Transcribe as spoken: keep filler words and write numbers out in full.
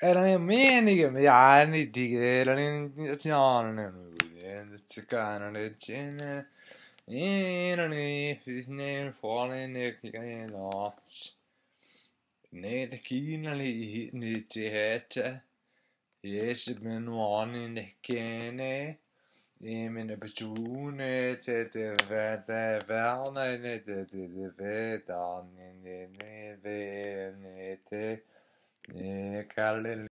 Erano in menica, mi anni di che erano in nazione, ciccano le cene, erano i fisne fuori ne che noce, ne te china li ne cehete, jes ben one ne kene, e me ne persone, te te vete verne, ne te te vete, ne ne ne ve ne te, ne kalle